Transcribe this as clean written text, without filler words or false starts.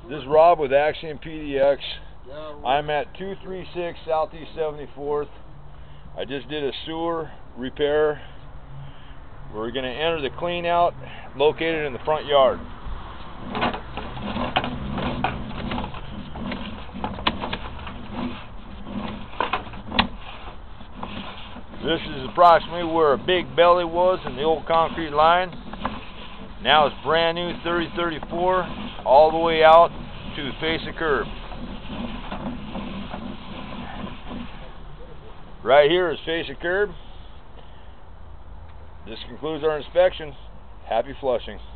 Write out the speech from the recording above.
This is Rob with Axiom PDX. I'm at 236 Southeast 74th. I just did a sewer repair. We're going to enter the clean out located in the front yard. This is approximately where a big belly was in the old concrete line. Now it's brand new 3034 all the way out to the face of curb. Right here is face of curb. This concludes our inspection. Happy flushing.